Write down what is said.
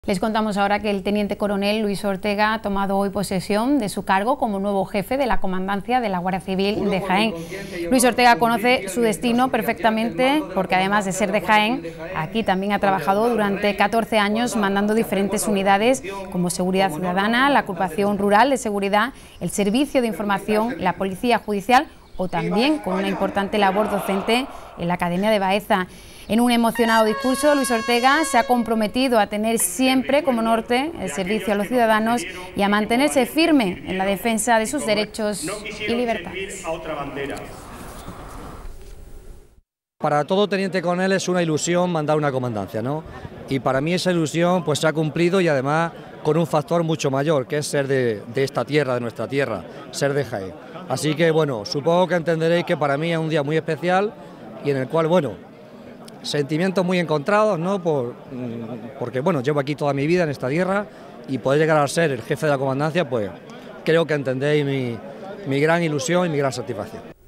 Les contamos ahora que el teniente coronel Luis Ortega ha tomado hoy posesión de su cargo como nuevo jefe de la comandancia de la Guardia Civil de Jaén. Luis Ortega conoce su destino perfectamente porque además de ser de Jaén, aquí también ha trabajado durante 14 años mandando diferentes unidades como Seguridad Ciudadana, la Agrupación Rural de Seguridad, el Servicio de Información, la Policía Judicial o también con una importante labor docente en la Academia de Baeza. En un emocionado discurso, Luis Ortega se ha comprometido a tener siempre como norte el servicio a los ciudadanos y a mantenerse firme en la defensa de sus derechos y libertades. Para todo teniente coronel es una ilusión mandar una comandancia, ¿no? Y para mí esa ilusión pues se ha cumplido y además con un factor mucho mayor, que es ser de esta tierra, de nuestra tierra, ser de Jaén. Así que bueno, supongo que entenderéis que para mí es un día muy especial y en el cual, bueno, sentimientos muy encontrados, ¿no? Porque bueno, llevo aquí toda mi vida en esta tierra y poder llegar a ser el jefe de la comandancia, pues creo que entendéis mi gran ilusión y mi gran satisfacción.